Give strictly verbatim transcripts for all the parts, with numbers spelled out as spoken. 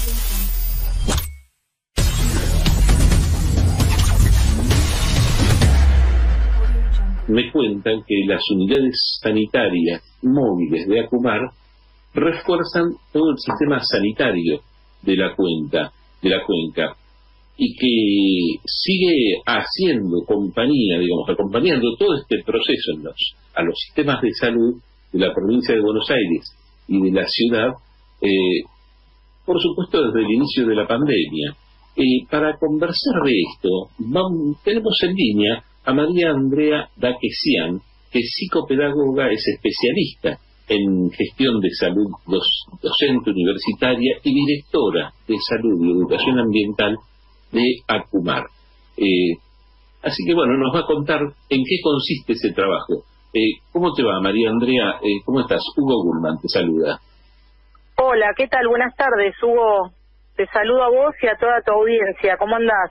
Me cuentan que las unidades sanitarias móviles de Acumar refuerzan todo el sistema sanitario de la cuenca, de la cuenca, y que sigue haciendo compañía, digamos, acompañando todo este proceso en los, a los sistemas de salud de la provincia de Buenos Aires y de la ciudad, eh, por supuesto desde el inicio de la pandemia. Eh, para conversar de esto, vamos, tenemos en línea a María Andrea Daquesian, que es psicopedagoga, es especialista en gestión de salud, dos, docente universitaria y directora de salud y educación ambiental de Acumar. Eh, así que bueno, nos va a contar en qué consiste ese trabajo. Eh, ¿Cómo te va, María Andrea? Eh, ¿Cómo estás? Hugo Gulman te saluda. Hola, ¿qué tal? Buenas tardes, Hugo. Te saludo a vos y a toda tu audiencia. ¿Cómo andás?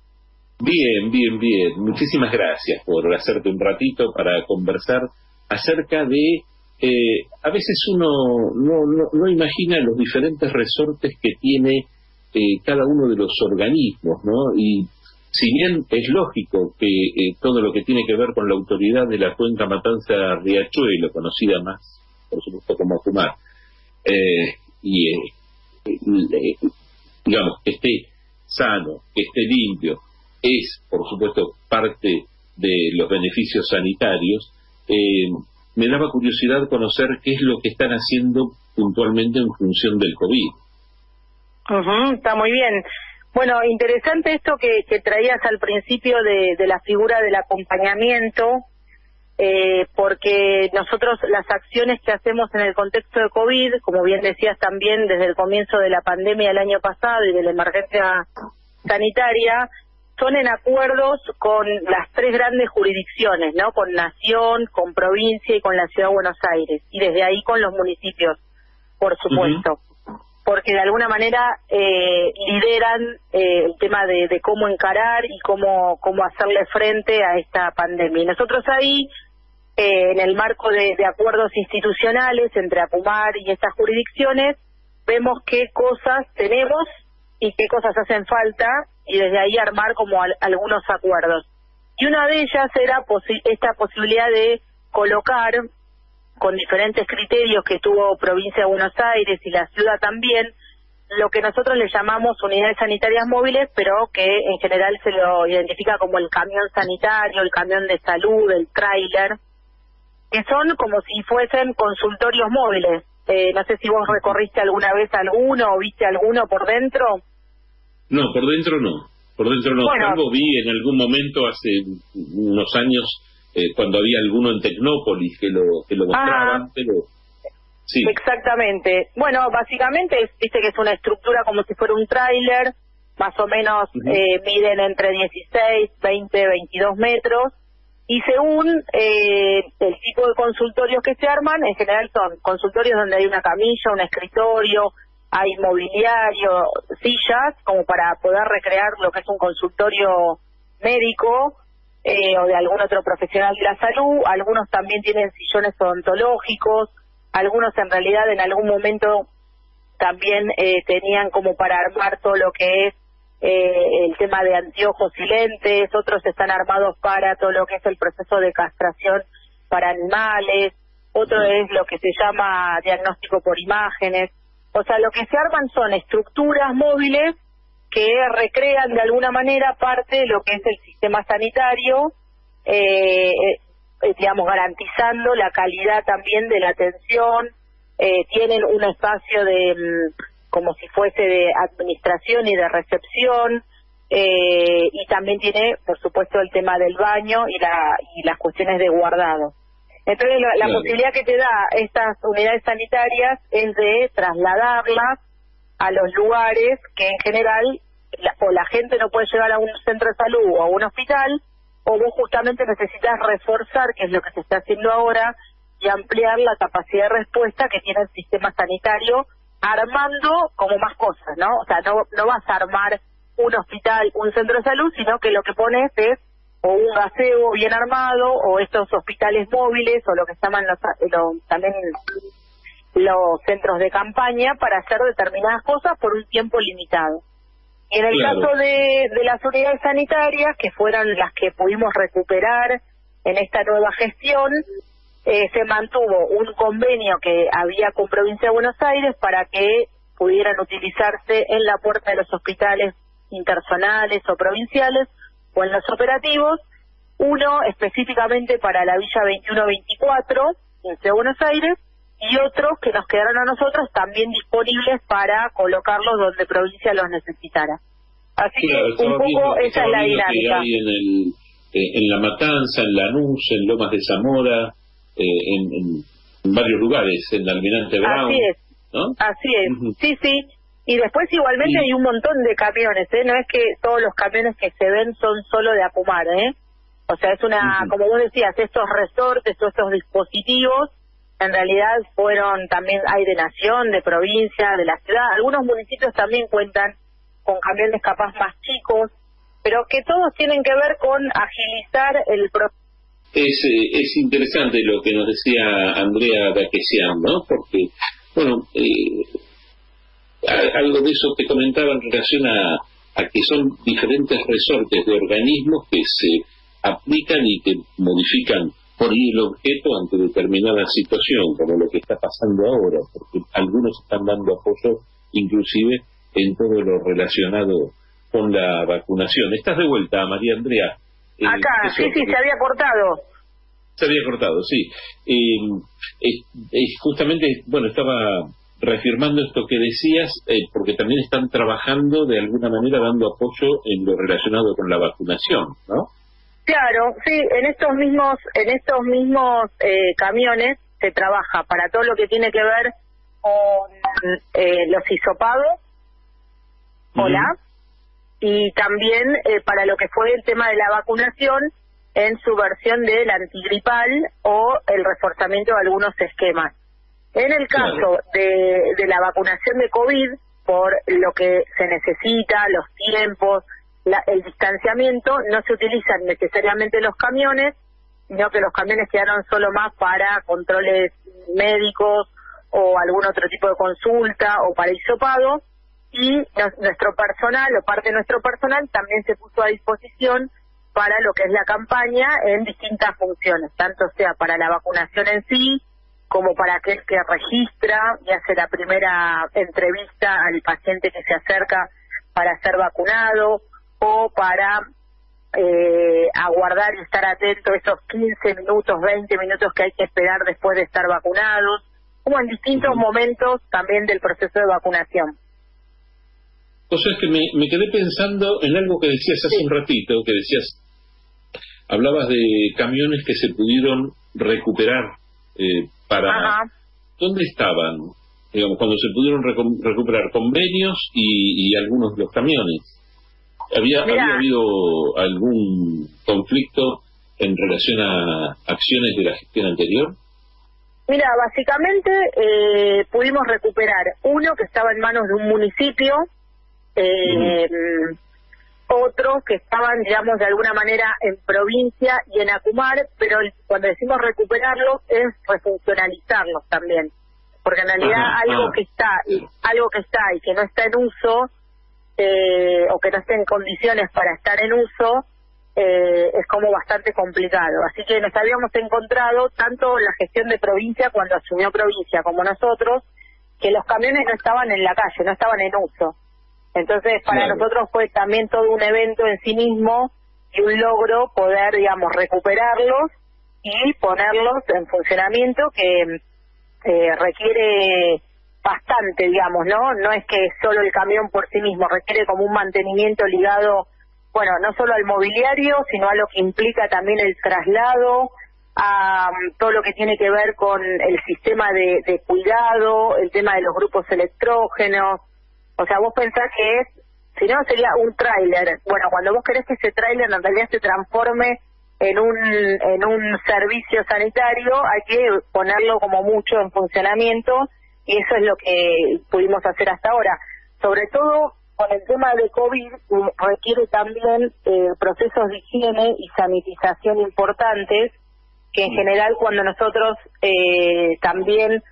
Bien, bien, bien. Muchísimas gracias por hacerte un ratito para conversar acerca de... Eh, a veces uno no, no, no imagina los diferentes resortes que tiene eh, cada uno de los organismos, ¿no? Y si bien es lógico que eh, todo lo que tiene que ver con la autoridad de la cuenca Matanza-Riachuelo, conocida más, por supuesto, como Acumar, eh, y eh, eh, digamos, que esté sano, que esté limpio, es, por supuesto, parte de los beneficios sanitarios, eh, me daba curiosidad conocer qué es lo que están haciendo puntualmente en función del COVID. Uh-huh, está muy bien. Bueno, interesante esto que, que traías al principio de, de la figura del acompañamiento, eh, porque nosotros las acciones que hacemos en el contexto de COVID, como bien decías también desde el comienzo de la pandemia el año pasado y de la emergencia sanitaria, son en acuerdos con las tres grandes jurisdicciones, ¿no? Con Nación, con provincia y con la Ciudad de Buenos Aires, y desde ahí con los municipios, por supuesto. Uh-huh. Porque de alguna manera eh, lideran eh, el tema de, de cómo encarar y cómo, cómo hacerle frente a esta pandemia. Y nosotros ahí, eh, en el marco de, de acuerdos institucionales entre Acumar y estas jurisdicciones, vemos qué cosas tenemos y qué cosas hacen falta, y desde ahí armar como al, algunos acuerdos. Y una de ellas era posi esta posibilidad de colocar, con diferentes criterios que tuvo Provincia de Buenos Aires y la ciudad también, lo que nosotros le llamamos unidades sanitarias móviles, pero que en general se lo identifica como el camión sanitario, el camión de salud, el tráiler, que son como si fuesen consultorios móviles. Eh, no sé si vos recorriste alguna vez alguno o viste alguno por dentro. No, por dentro no. Por dentro no. Bueno, algo vi en algún momento hace unos años, eh, cuando había alguno en Tecnópolis que lo que lo mostraban, ah, pero sí. Exactamente. Bueno, básicamente es, viste que es una estructura como si fuera un tráiler, más o menos uh-huh. eh, miden entre dieciséis, veinte, veintidós metros, y según eh, el tipo de consultorios que se arman, en general son consultorios donde hay una camilla, un escritorio, hay mobiliario, sillas, como para poder recrear lo que es un consultorio médico eh, o de algún otro profesional de la salud. Algunos también tienen sillones odontológicos, algunos en realidad en algún momento también eh, tenían como para armar todo lo que es eh, el tema de anteojos y lentes, otros están armados para todo lo que es el proceso de castración para animales, otro es lo que se llama diagnóstico por imágenes. O sea, lo que se arman son estructuras móviles que recrean de alguna manera parte de lo que es el sistema sanitario, eh, eh, digamos, garantizando la calidad también de la atención. Eh, tienen un espacio de, como si fuese de administración y de recepción, eh, y también tiene, por supuesto, el tema del baño y, la, y las cuestiones de guardado. Entonces la, la claro. posibilidad que te da estas unidades sanitarias es de trasladarlas a los lugares que en general la, o la gente no puede llegar a un centro de salud o a un hospital, o vos justamente necesitas reforzar, que es lo que se está haciendo ahora, y ampliar la capacidad de respuesta que tiene el sistema sanitario, armando como más cosas, ¿no? O sea, no, no vas a armar un hospital, un centro de salud, sino que lo que pones es o un gazebo bien armado, o estos hospitales móviles, o lo que se llaman los, los también los centros de campaña para hacer determinadas cosas por un tiempo limitado. Y en el Claro. caso de, de las unidades sanitarias, que fueron las que pudimos recuperar en esta nueva gestión, eh, se mantuvo un convenio que había con Provincia de Buenos Aires para que pudieran utilizarse en la puerta de los hospitales interzonales o provinciales o en los operativos, uno específicamente para la Villa veintiuno veinticuatro de Buenos Aires y otros que nos quedaron a nosotros también disponibles para colocarlos donde provincia los necesitara. Así Claro, que un estaba poco viendo- esa estaba es la viendo que dinámica. hay en, el, eh, en La Matanza, en Lanús, en Lomas de Zamora, eh, en, en- en varios lugares, en Almirante Brown, Así es. ¿no? Así es, Ujú. sí, sí. Y después igualmente Y- hay un montón de camiones, ¿eh? No es que todos los camiones que se ven son solo de Acumar, ¿eh? O sea, es una, Ujú. como vos decías, estos resortes o estos dispositivos, en realidad fueron también, hay de nación, de provincia, de la ciudad. Algunos municipios también cuentan con camiones capaz más chicos, pero que todos tienen que ver con agilizar el proceso. Es, eh, es interesante lo que nos decía Andrea Daquesian, ¿no? Porque, bueno, eh, a- algo de eso te comentaba en relación a, a que son diferentes resortes de organismos que se aplican y que modifican por ahí el objeto ante determinada situación, como lo que está pasando ahora, porque algunos están dando apoyo inclusive en todo lo relacionado con la vacunación. ¿Estás de vuelta, María Andrea? Eh, Acá, ¿qué sí, suerte sí, que- se había cortado. Se había cortado, sí. Eh, eh, eh, justamente, bueno, estaba reafirmando esto que decías, eh, porque también están trabajando de alguna manera dando apoyo en lo relacionado con la vacunación, ¿no? Claro, sí, en estos mismos, en estos mismos eh, camiones se trabaja para todo lo que tiene que ver con eh, los hisopados, hola, y también eh, para lo que fue el tema de la vacunación en su versión del antigripal o el reforzamiento de algunos esquemas. En el caso Claro. de, de la vacunación de COVID, por lo que se necesita, los tiempos, la, el distanciamiento, no se utilizan necesariamente los camiones, sino que los camiones quedaron solo más para controles médicos o algún otro tipo de consulta o para hisopado, y nos- nuestro personal o parte de nuestro personal también se puso a disposición para lo que es la campaña en distintas funciones, tanto sea para la vacunación en sí, como para aquel que registra y hace la primera entrevista al paciente que se acerca para ser vacunado, o para eh, aguardar y estar atento esos quince minutos, veinte minutos que hay que esperar después de estar vacunados, como en distintos Ujú. momentos también del proceso de vacunación. O sea, es que me, me quedé pensando en algo que decías hace Sí. un ratito, que decías, hablabas de camiones que se pudieron recuperar eh, para... Ajá. ¿Dónde estaban? Digamos, cuando se pudieron recu- recuperar convenios y, y algunos de los camiones. ¿Había, Mirá. ¿Había habido algún conflicto en relación a acciones de la gestión anterior? Mira, básicamente eh, pudimos recuperar uno que estaba en manos de un municipio, eh, otros que estaban, digamos, de alguna manera en provincia y en Acumar, pero el- cuando decimos recuperarlos es refuncionalizarlos también, porque en realidad Ajá, algo ah. que está y algo que está y que no está en uso eh, o que no esté en condiciones para estar en uso eh, es como bastante complicado. Así que nos habíamos encontrado tanto la gestión de provincia cuando asumió provincia como nosotros que los camiones no estaban en la calle, no estaban en uso. Entonces, para Claro. nosotros fue también todo un evento en sí mismo y un logro poder, digamos, recuperarlos y ponerlos en funcionamiento, que eh, requiere bastante, digamos, ¿no? No es que solo el camión por sí mismo, requiere como un mantenimiento ligado, bueno, no solo al mobiliario, sino a lo que implica también el traslado, a um, todo lo que tiene que ver con el sistema de, de cuidado, el tema de los grupos electrógenos. O sea, vos pensás que es, si no sería un tráiler. Bueno, cuando vos querés que ese tráiler en realidad se transforme en un en un servicio sanitario, hay que ponerlo como mucho en funcionamiento, y eso es lo que pudimos hacer hasta ahora. Sobre todo con el tema de COVID, eh, requiere también eh, procesos de higiene y sanitización importantes, que en general cuando nosotros eh, también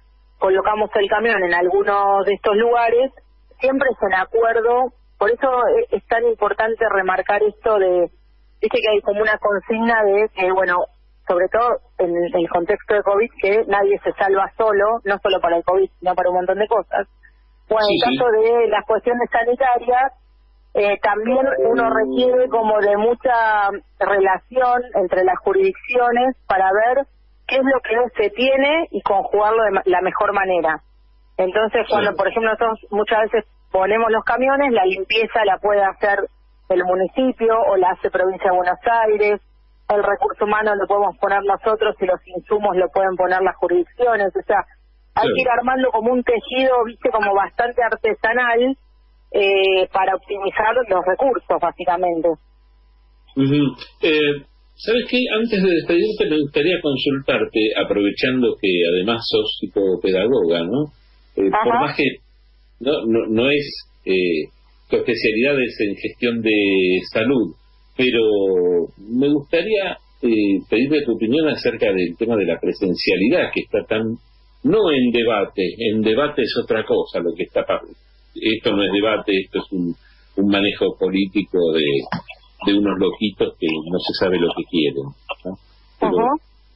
colocamos el camión en algunos de estos lugares, siempre es en acuerdo. Por eso es tan importante remarcar esto de, viste que hay como una consigna de que, bueno, sobre todo en el contexto de COVID, que nadie se salva solo, no solo para el COVID, sino para un montón de cosas. Bueno, sí, en caso sí. de las cuestiones sanitarias, eh, también uno requiere como de mucha relación entre las jurisdicciones para ver qué es lo que se tiene y conjugarlo de la mejor manera. Entonces, cuando, sí. por ejemplo, nosotros muchas veces ponemos los camiones, la limpieza la puede hacer el municipio o la hace Provincia de Buenos Aires, el recurso humano lo podemos poner nosotros y los insumos lo pueden poner las jurisdicciones, o sea, hay sí. que ir armando como un tejido, viste, como bastante artesanal eh, para optimizar los recursos, básicamente. Uh-huh. eh, ¿Sabes qué? Antes de despedirte me gustaría consultarte, aprovechando que además sos psicopedagoga, ¿no? Eh, por más que no, no, no es eh, tu especialidad es en gestión de salud, pero me gustaría eh, pedirle tu opinión acerca del tema de la presencialidad, que está tan, no en debate, en debate es otra cosa, lo que está, esto no es debate, esto es un, un manejo político de, de unos loquitos que no se sabe lo que quieren, ¿no? Pero, uh-huh.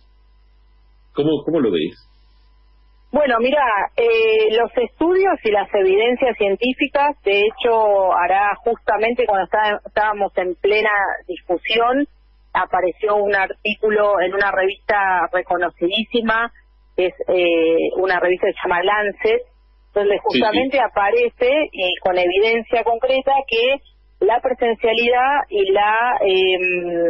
¿cómo, ¿Cómo lo ves? Bueno, mira, eh, los estudios y las evidencias científicas, de hecho, hará justamente cuando está, estábamos en plena discusión, apareció un artículo en una revista reconocidísima, que es eh, una revista que se llama Lancet, donde justamente sí, sí. aparece y con evidencia concreta que la presencialidad y la... Eh,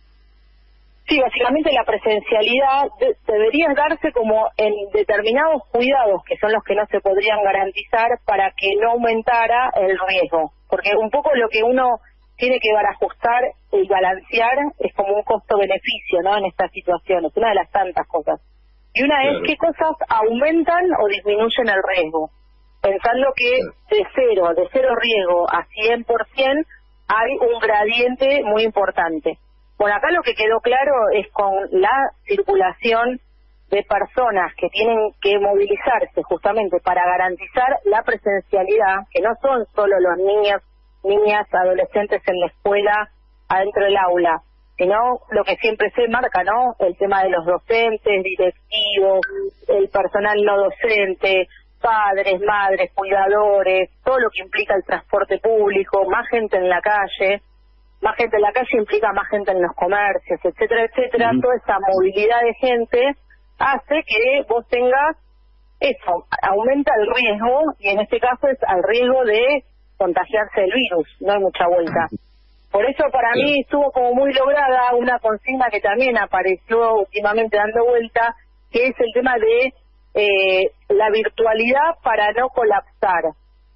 Sí, básicamente la presencialidad de, debería darse como en determinados cuidados, que son los que no se podrían garantizar, para que no aumentara el riesgo. Porque un poco lo que uno tiene que ajustar y balancear es como un costo-beneficio, ¿no? En estas situaciones, una de las tantas cosas. Y una claro. es qué cosas aumentan o disminuyen el riesgo. Pensando que de cero, de cero riesgo a cien por ciento hay un gradiente muy importante. Bueno, acá lo que quedó claro es con la circulación de personas que tienen que movilizarse justamente para garantizar la presencialidad, que no son solo los niños, niñas, adolescentes en la escuela, adentro del aula, sino lo que siempre se marca, ¿no? El tema de los docentes, directivos, el personal no docente, padres, madres, cuidadores, todo lo que implica el transporte público, más gente en la calle. Más gente en la calle implica más gente en los comercios, etcétera, etcétera. Uh-huh. Toda esa movilidad de gente hace que vos tengas eso, aumenta el riesgo, y en este caso es al riesgo de contagiarse del virus, no hay mucha vuelta. Por eso para uh-huh. mí estuvo como muy lograda una consigna que también apareció últimamente dando vuelta, que es el tema de eh, la virtualidad para no colapsar.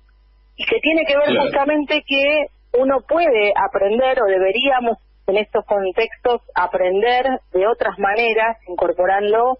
Y que tiene que ver uh-huh. justamente que uno puede aprender, o deberíamos en estos contextos aprender de otras maneras, incorporando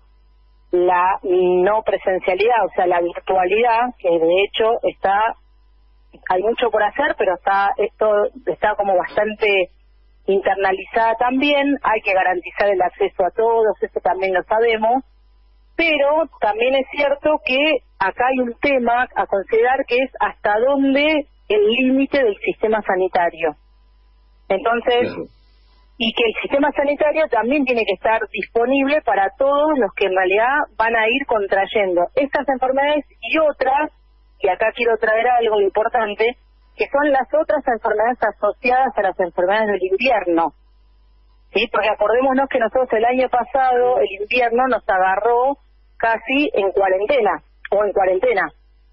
la no presencialidad, o sea, la virtualidad, que de hecho está, hay mucho por hacer, pero está esto está como bastante internalizada también. Hay que garantizar el acceso a todos, eso también lo sabemos, pero también es cierto que acá hay un tema a considerar, que es hasta dónde el límite del sistema sanitario. Entonces, claro. y que el sistema sanitario también tiene que estar disponible para todos los que en realidad van a ir contrayendo estas enfermedades y otras, y acá quiero traer algo importante, que son las otras enfermedades asociadas a las enfermedades del invierno. ¿Sí? Porque acordémonos que nosotros el año pasado, el invierno nos agarró casi en cuarentena, o en cuarentena.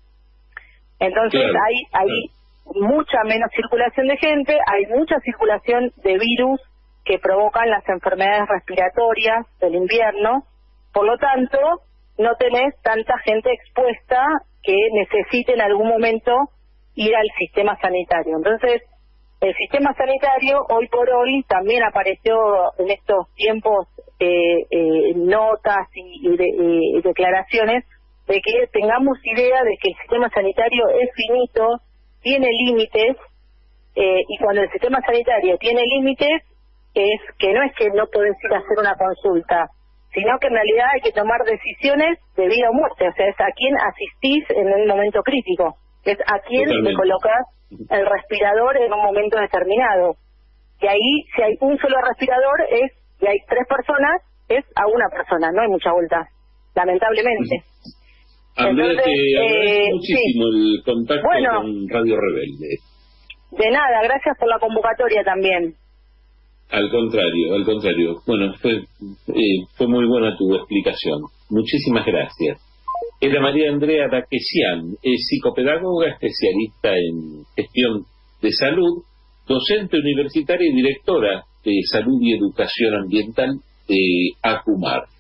Entonces claro. hay, hay mucha menos circulación de gente, hay mucha circulación de virus que provocan las enfermedades respiratorias del invierno, por lo tanto, no tenés tanta gente expuesta que necesite en algún momento ir al sistema sanitario. Entonces, el sistema sanitario, hoy por hoy, también apareció en estos tiempos eh, eh, notas y, y, de, y declaraciones de que tengamos idea de que el sistema sanitario es finito, tiene límites, eh, y cuando el sistema sanitario tiene límites, es que no es que no podés ir a hacer una consulta, sino que en realidad hay que tomar decisiones de vida o muerte, o sea, es a quién asistís en un momento crítico, es a quién Totalmente. le colocás el respirador en un momento determinado. Y ahí, si hay un solo respirador, es y hay tres personas, es a una persona, no hay mucha vuelta, lamentablemente. Andrea, Entonces, te agradezco eh, muchísimo sí. el contacto Bueno. con Radio Rebelde. De nada, gracias por la convocatoria también. Al contrario, al contrario. Bueno, fue, eh, fue muy buena tu explicación. Muchísimas gracias. Era María Andrea Daquesian, es psicopedagoga, especialista en gestión de salud, docente universitaria y directora de salud y educación ambiental de ACUMAR.